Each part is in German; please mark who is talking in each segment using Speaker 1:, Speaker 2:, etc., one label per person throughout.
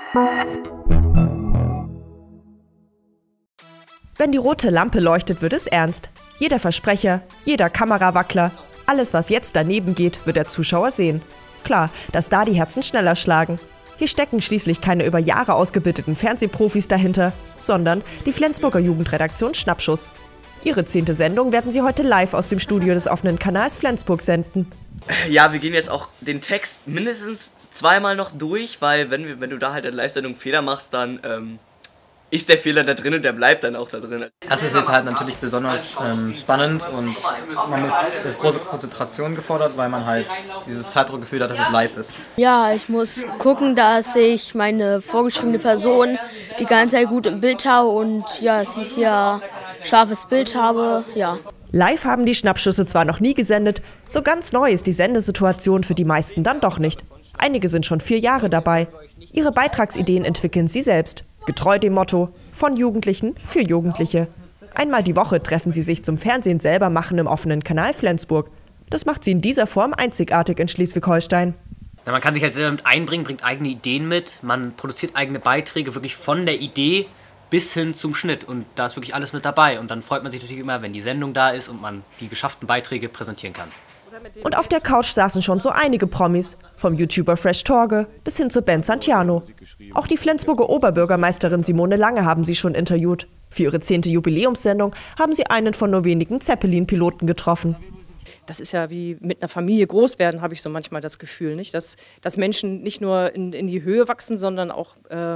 Speaker 1: Wenn die rote Lampe leuchtet, wird es ernst. Jeder Versprecher, jeder Kamerawackler, alles, was jetzt daneben geht, wird der Zuschauer sehen. Klar, dass da die Herzen schneller schlagen. Hier stecken schließlich keine über Jahre ausgebildeten Fernsehprofis dahinter, sondern die Flensburger Jugendredaktion Schnappschuss. Ihre 10. Sendung werden sie heute live aus dem Studio des offenen Kanals Flensburg senden.
Speaker 2: Ja, wir gehen jetzt auch den Text mindestens zweimal noch durch, weil wenn du da halt in der Live-Sendung Fehler machst, dann ist der Fehler da drin und der bleibt dann auch da drin.
Speaker 3: Das ist jetzt halt natürlich besonders spannend und man ist große Konzentration gefordert, weil man halt dieses Zeitdruckgefühl hat, dass es live ist.
Speaker 4: Ja, ich muss gucken, dass ich meine vorgeschriebene Person die ganze Zeit gut im Bild habe und ja, dass ich ja scharfes Bild habe, ja.
Speaker 1: Live haben die Schnappschüsse zwar noch nie gesendet, so ganz neu ist die Sendesituation für die meisten dann doch nicht. Einige sind schon 4 Jahre dabei. Ihre Beitragsideen entwickeln sie selbst. Getreu dem Motto, von Jugendlichen für Jugendliche. Einmal die Woche treffen sie sich zum Fernsehen selber machen im offenen Kanal Flensburg. Das macht sie in dieser Form einzigartig in Schleswig-Holstein.
Speaker 5: Ja, man kann sich halt selber mit einbringen, bringt eigene Ideen mit. Man produziert eigene Beiträge wirklich von der Idee bis hin zum Schnitt. Und da ist wirklich alles mit dabei. Und dann freut man sich natürlich immer, wenn die Sendung da ist und man die geschafften Beiträge präsentieren kann.
Speaker 1: Und auf der Couch saßen schon so einige Promis, vom YouTuber Fresh Torge bis hin zur Band Santiano. Auch die Flensburger Oberbürgermeisterin Simone Lange haben sie schon interviewt. Für ihre 10. Jubiläumssendung haben sie einen von nur wenigen Zeppelin-Piloten getroffen.
Speaker 6: Das ist ja wie mit einer Familie groß werden, habe ich so manchmal das Gefühl, nicht? Dass Menschen nicht nur in die Höhe wachsen, sondern auch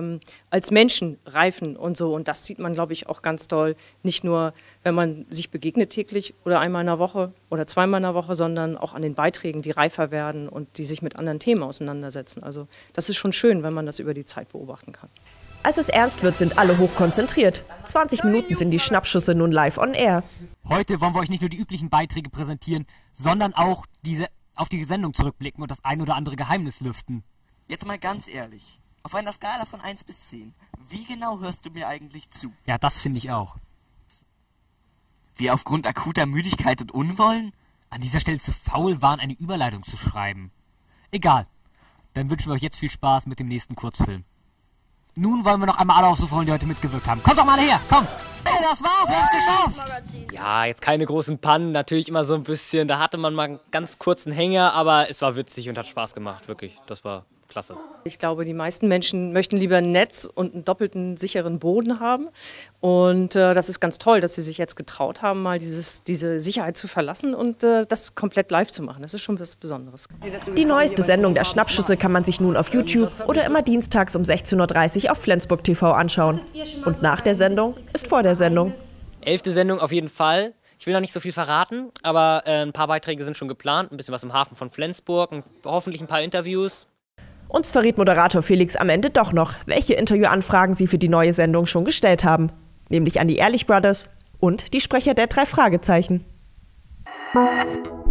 Speaker 6: als Menschen reifen und so. Und das sieht man, glaube ich, auch ganz doll. Nicht nur, wenn man sich begegnet täglich oder einmal in der Woche oder zweimal in der Woche, sondern auch an den Beiträgen, die reifer werden und die sich mit anderen Themen auseinandersetzen. Also das ist schon schön, wenn man das über die Zeit beobachten kann.
Speaker 1: Als es ernst wird, sind alle hochkonzentriert. 20 Minuten sind die Schnappschüsse nun live on air.
Speaker 7: Heute wollen wir euch nicht nur die üblichen Beiträge präsentieren, sondern auch auf die Sendung zurückblicken und das ein oder andere Geheimnis lüften.
Speaker 8: Jetzt mal ganz ehrlich, auf einer Skala von 1 bis 10, wie genau hörst du mir eigentlich zu?
Speaker 7: Ja, das finde ich auch.
Speaker 8: Wie aufgrund akuter Müdigkeit und Unwollen?
Speaker 7: An dieser Stelle zu faul waren, eine Überleitung zu schreiben. Egal, dann wünschen wir euch jetzt viel Spaß mit dem nächsten Kurzfilm. Nun wollen wir noch einmal alle aufsuchen, die heute mitgewirkt haben. Kommt doch mal her, komm! Hey, das war's, wir haben's geschafft!
Speaker 5: Ja, jetzt keine großen Pannen, natürlich immer so ein bisschen. Da hatte man mal einen ganz kurzen Hänger, aber es war witzig und hat Spaß gemacht, wirklich. Das war klasse.
Speaker 6: Ich glaube, die meisten Menschen möchten lieber ein Netz und einen doppelten sicheren Boden haben. Und das ist ganz toll, dass sie sich jetzt getraut haben, mal diese Sicherheit zu verlassen und das komplett live zu machen. Das ist schon was Besonderes.
Speaker 1: Die neueste Sendung der Schnappschüsse kann man sich nun auf YouTube oder immer dienstags um 16:30 Uhr auf Flensburg TV anschauen. Und nach der Sendung ist vor der Sendung.
Speaker 5: 11. Sendung auf jeden Fall. Ich will noch nicht so viel verraten, aber ein paar Beiträge sind schon geplant. Ein bisschen was im Hafen von Flensburg und hoffentlich ein paar Interviews.
Speaker 1: Uns verriet Moderator Felix am Ende doch noch, welche Interviewanfragen sie für die neue Sendung schon gestellt haben. Nämlich an die Ehrlich Brothers und die Sprecher der 3 Fragezeichen.